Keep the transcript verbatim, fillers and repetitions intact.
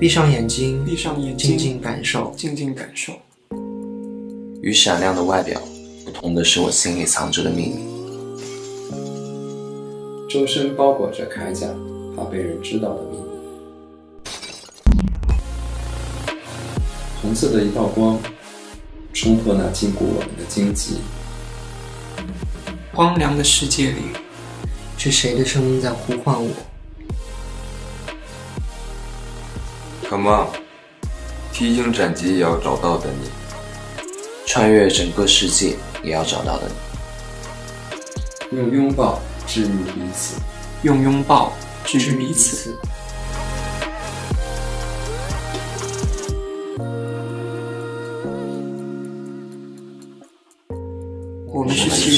闭上眼睛， 闭上眼睛， 静静感受， 静静感受。 与闪亮的外表不同的是我心里藏着的秘密。 周身包裹着铠甲，怕被人知道的秘密。红色的一道光，冲破那禁锢我们的荆棘。 荒凉的世界里， 是谁的声音在呼唤我？ Come on， 披荆斩棘也要找到的你， 穿越整个世界也要找到的你。用拥抱治愈彼此， 用拥抱治愈彼此。 我们是七